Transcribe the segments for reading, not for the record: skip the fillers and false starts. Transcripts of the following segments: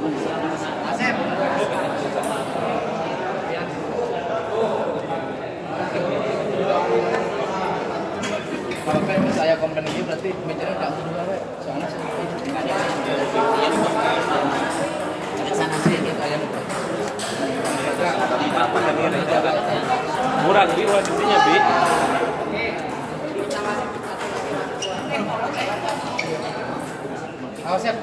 Asep. Kalau saya komplain ini berarti meja nggak kedua, soalnya ada sana sih gitu aja. Murah bi wadisinya bi. Awas siap.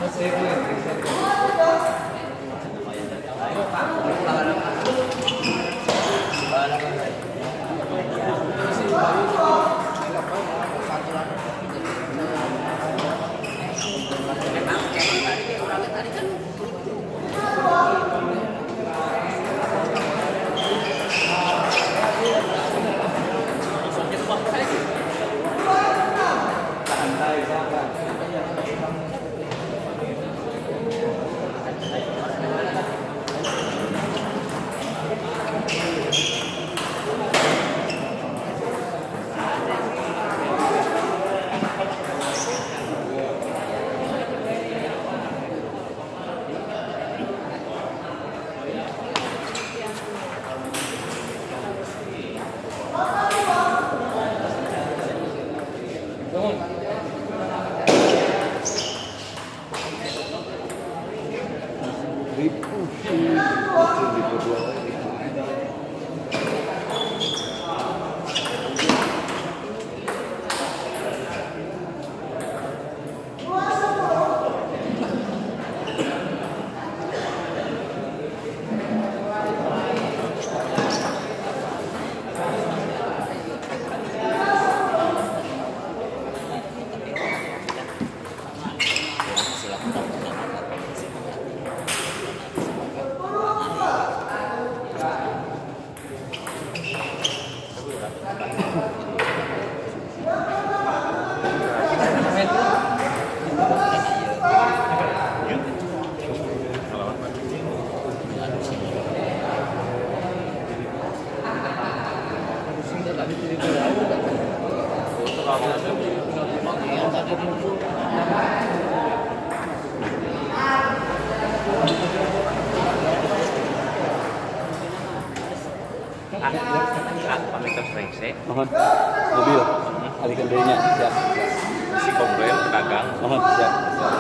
Mohon mobil alihkan dirinya siap. Si komplain pedagang. Mohon siap.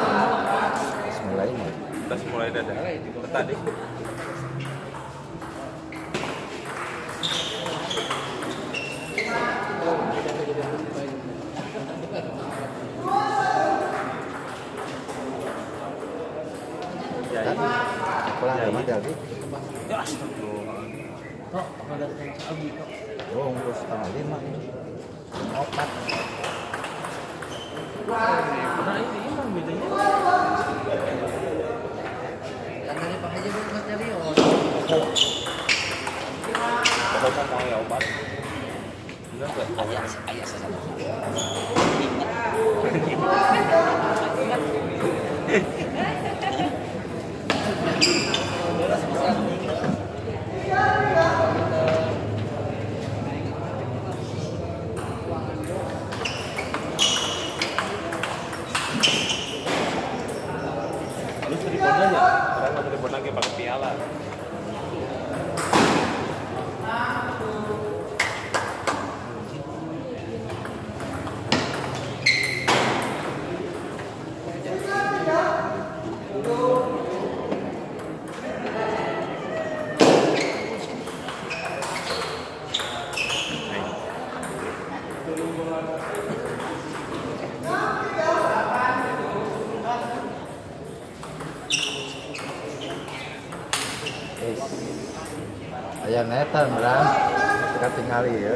Bismillahirrahmanirrahim. Kita mulai dari tadi. Pulang lagi tadi. Ya astagfirullah. Kok ada sabi kok. Oh, ngurus setengah 5 ini. Opat. Nah ini emang bedanya. Katanya Pak Haji buat Mas Darion. Bapak mau ya obat. Enggak enggak. Ayah saya. Lu telepon aja. Orang mau telepon lagi pakai piala. Ayah netan berang. Kita tinggal ya.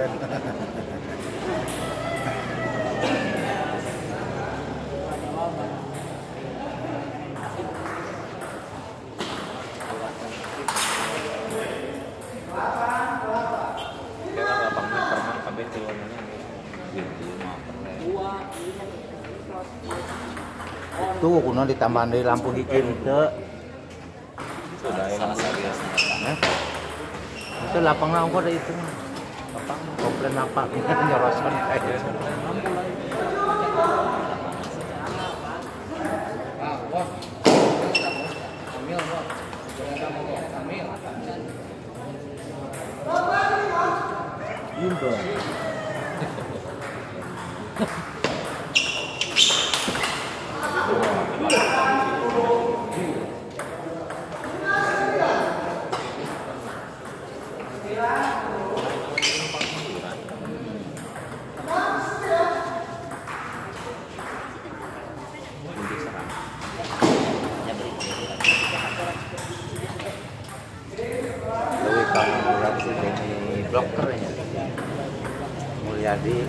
Itu kuno ditambahan dari lampu hijau itu. Sudah ya serius. Itu lapang aku ada itu. Lapang komplain apa? Nyoroskan kayak. Lebih kamu buat si Denny blocker ya. Mulyadi.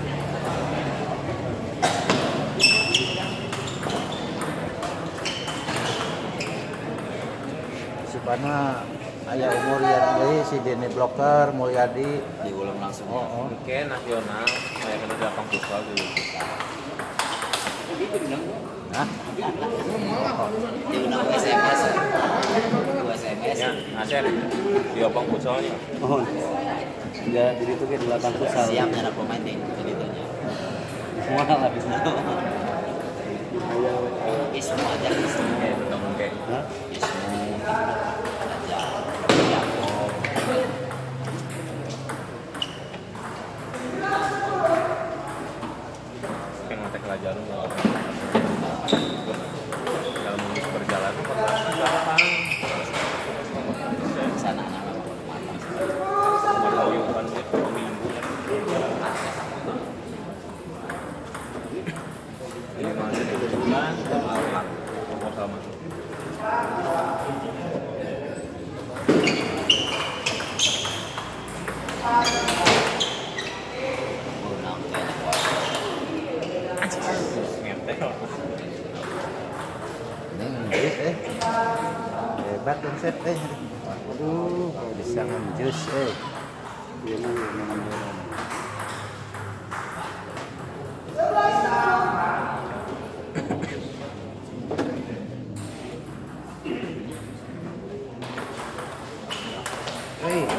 Supaya ayah umur yang dari si Denny blocker Mulyadi Diulang langsung. oh. Oke, nasional kayak kena datang futsal dulu. Hah? Diundang SMS. SMS. Ya, Asen di opang futsalnya. Oh, enggak jadi itu kayak di lapangan futsal. Siap nyara pemain deh ceritanya. Semua lah bisa. Ismu aja Ismu. Oke, tetap oke. Hah? Ismu aja. Yakob. Kayak ngotek pelajaran kalau dalam mengurus perjalanan perjalanan Sana anak matang. baru bukan minggu ini masih 7 bulan proposal masuk. Undang kayaknya kuasa. Ngetel. Ngenjus hebat konsep aduh bisa ngenjus Iya mah memang bola. hei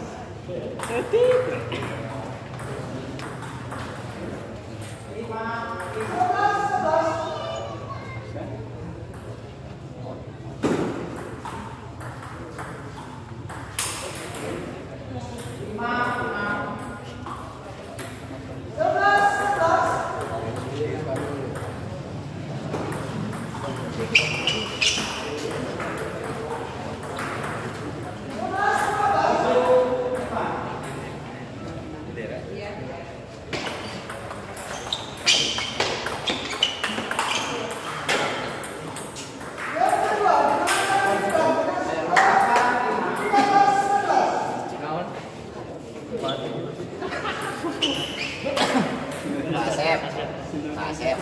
Kasep. Kasep.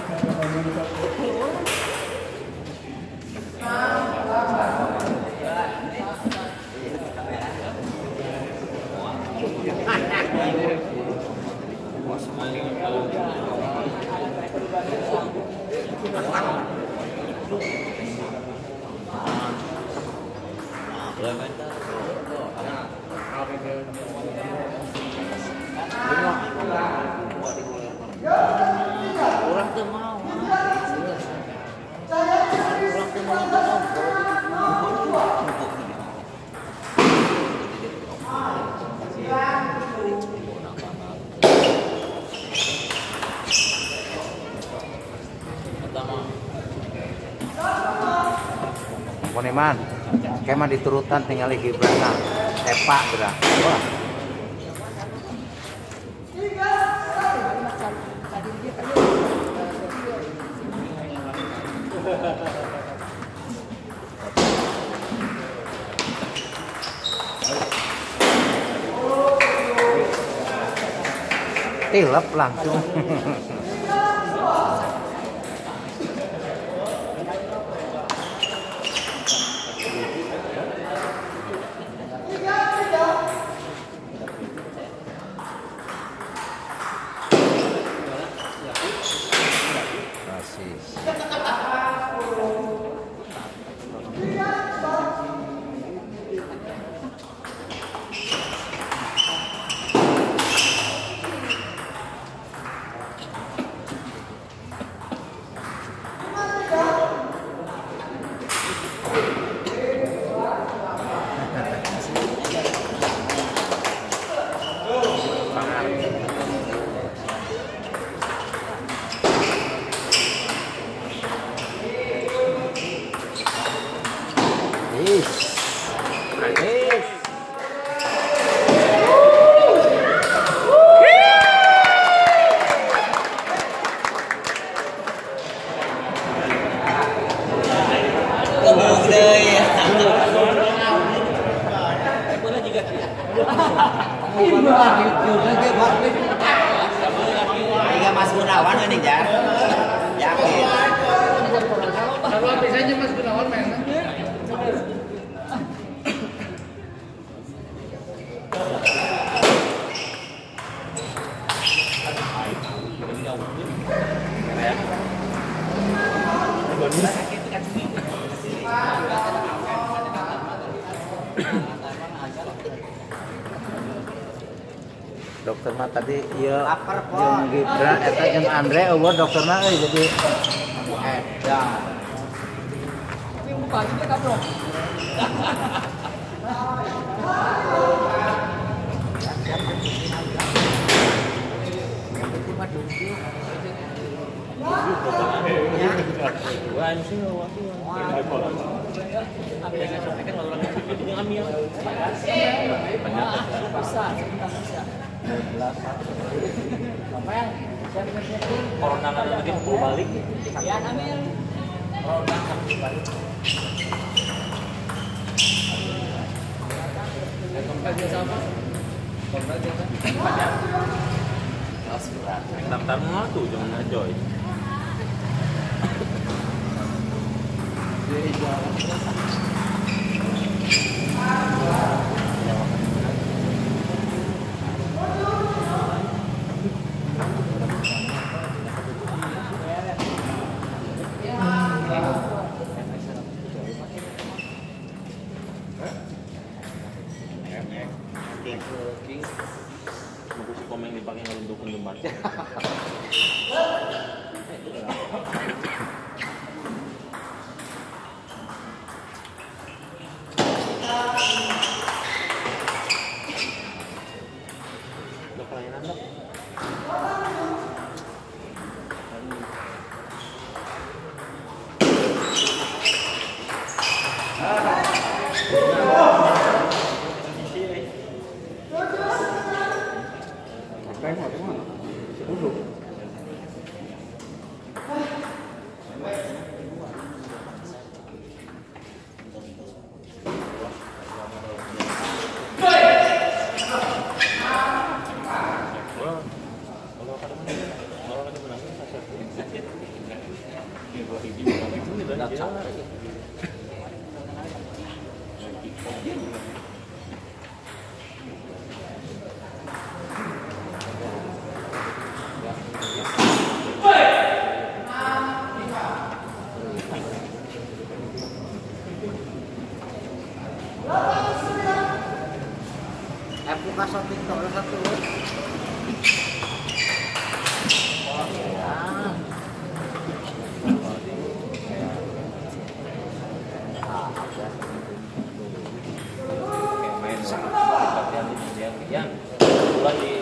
Orang tuh mau. Orang tuh mau. Poniman kemah diturutan tinggal Gibrana Epa berah wah tilep langsung Mas Gunawan ini Jar. Yakin. Kalau biasanya Mas Gunawan main. Dokter mah tadi iya jeung Gibran eta jeung Andre eueuh dokterna jadi edan. Tapi muka kita kabrok. Corona kan lagi mau balik. Ya, Amil. Daftar mah tuh jangan joy. Mau si komeng dipakai ngelunduk jembat. Udah pelayanan dok. Buka shopping tol satu. Main latihan yang bulan di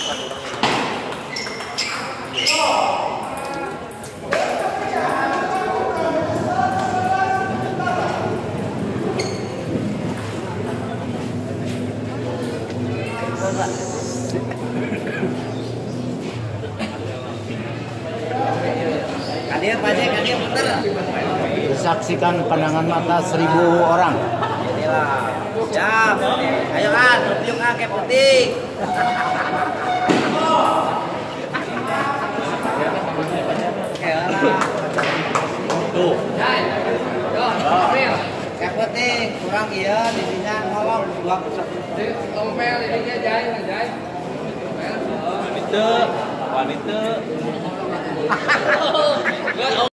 Kadir puter. Disaksikan pandangan mata 1000 orang. Inilah. Siap. Ayo kan, tunjuk kan kayak putih. tuh. Kayak putih, kurang iya, didinya ngomong 2 Tompel ininya jai. Wanita.